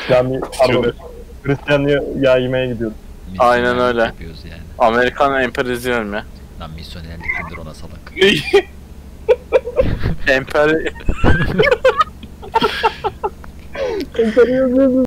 Cami, pardon. Hristiyan yaymaya gidiyoruz. Aynen öyle. Yapıyoruz yani. Amerikan emperyalizmi. Lan misyonerlik indir ona salak. Emper... Emperyalizm.